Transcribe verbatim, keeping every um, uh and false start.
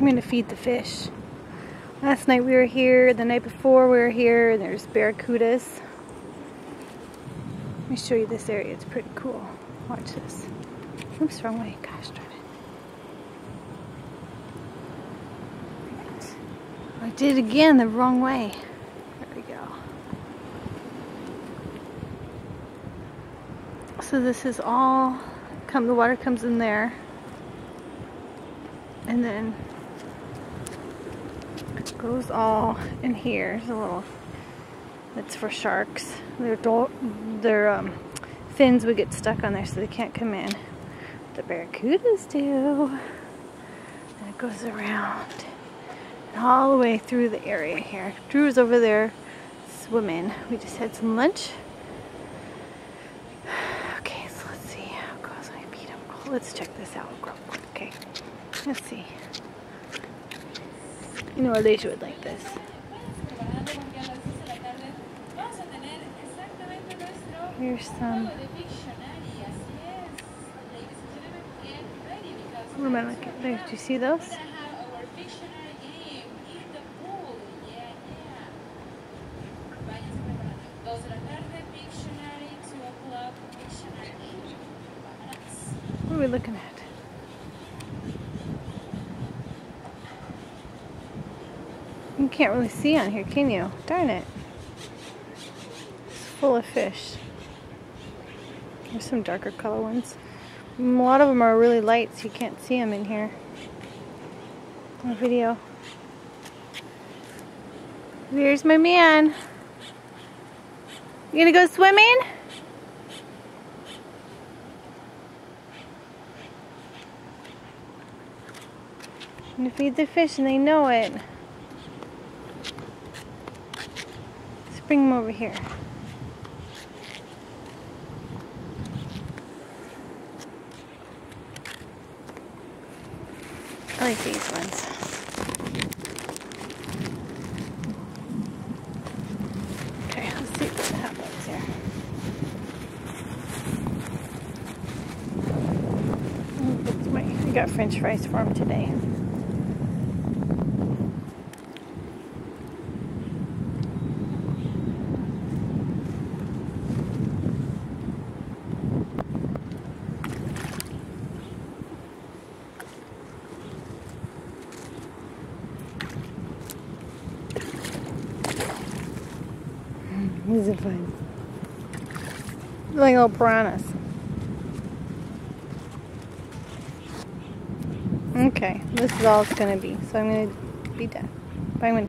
going to feed the fish. Last night we were here, the night before we were here, and there's barracudas. Let me show you this area, it's pretty cool. Watch this. Oops, wrong way, gosh darn it. I did it again the wrong way. There we go. So this is all, come, the water comes in there. And then it goes all in here. There's a little, it's for sharks. Their, their um, fins would get stuck on there so they can't come in. The barracudas do. And it goes around and all the way through the area here. Drew's over there swimming. We just had some lunch. Okay, so let's see how it goes when I beat him. Oh, let's check this out real quick. Okay, let's see. You know, Alicia would like this. Here's some. What am I looking at? There, do you see those? What are we looking at? You can't really see on here, can you? Darn it. It's full of fish. There's some darker color ones. A lot of them are really light, so you can't see them in here. On the video. Here's my man. You gonna go swimming? I'm gonna feed the fish and they know it. Let's bring them over here. I like these ones. Okay, let's see what happens here. Oh, my, I got French fries for him today. These are fun. Like little piranhas. Okay, this is all it's going to be. So I'm going to be done. Bye.